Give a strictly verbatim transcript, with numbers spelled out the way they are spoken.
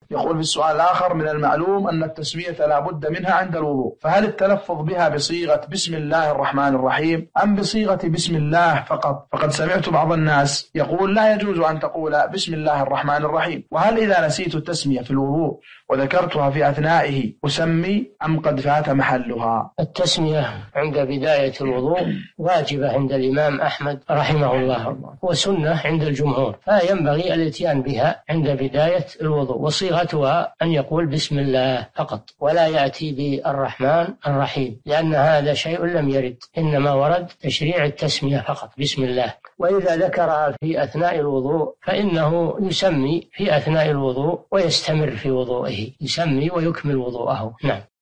يقول في السؤال الآخر: من المعلوم أن التسمية لا بد منها عند الوضوء، فهل التلفظ بها بصيغة بسم الله الرحمن الرحيم أم بصيغة بسم الله فقط؟ فقد سمعت بعض الناس يقول لا يجوز أن تقول بسم الله الرحمن الرحيم. وهل إذا نسيت التسمية في الوضوء وذكرتها في أثنائه أسمي أم قد فات محلها؟ التسمية عند بداية الوضوء واجبة عند الإمام أحمد رحمه الله، وسنة عند الجمهور، فينبغي الاتيان بها عند بداية الوضوء، وصيغتها أن يقول بسم الله فقط ولا يأتي بالرحمن الرحيم، لأن هذا شيء لم يرد، إنما ورد تشريع التسمية فقط بسم الله. وإذا ذكرها في أثناء الوضوء فإنه يسمي في أثناء الوضوء ويستمر في وضوءه، يسمي ويكمل وضوءه. نعم.